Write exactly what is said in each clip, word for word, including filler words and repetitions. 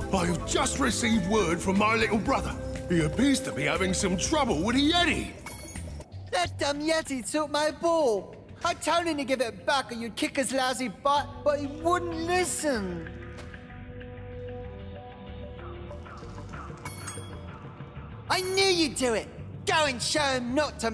I've just received word from my little brother. He appears to be having some trouble with a yeti. That dumb yeti took my ball. I told him to give it back or you'd kick his lousy butt, but he wouldn't listen. I knew you'd do it. Go and show him not to...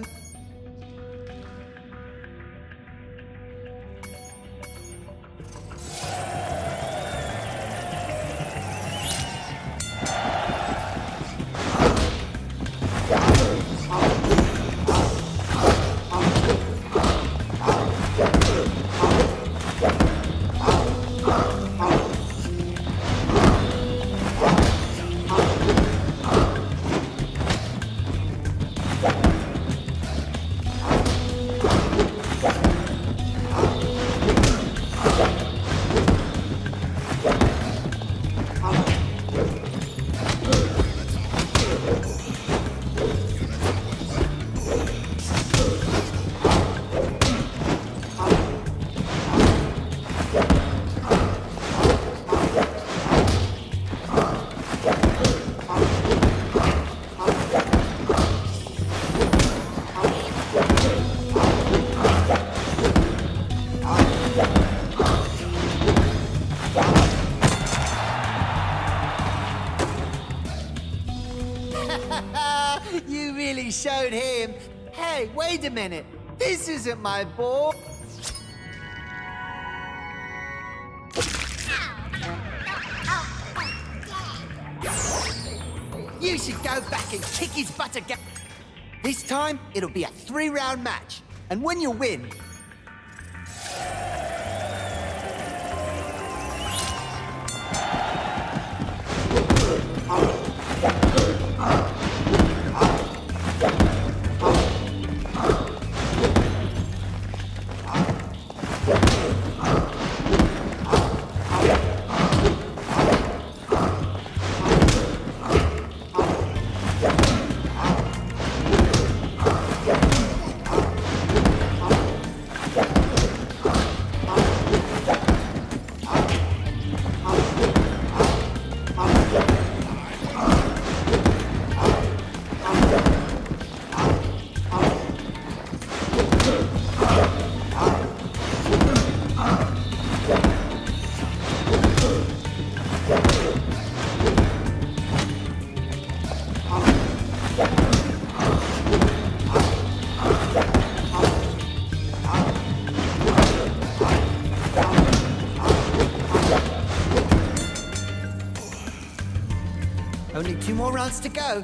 You really showed him. Hey, wait a minute. This isn't my ball. You should go back and kick his butt again. This time, it'll be a three-round match. And when you win... Only two more rounds to go.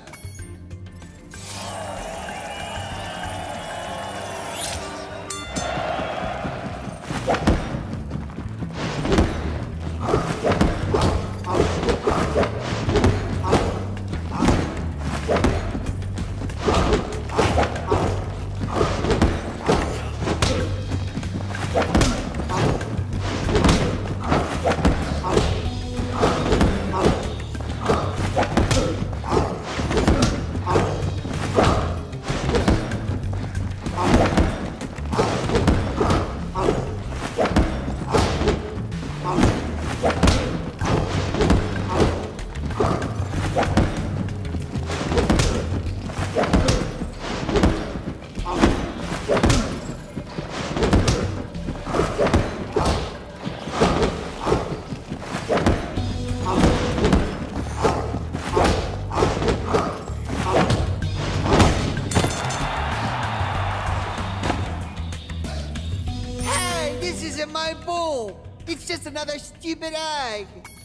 My ball. It's just another stupid egg.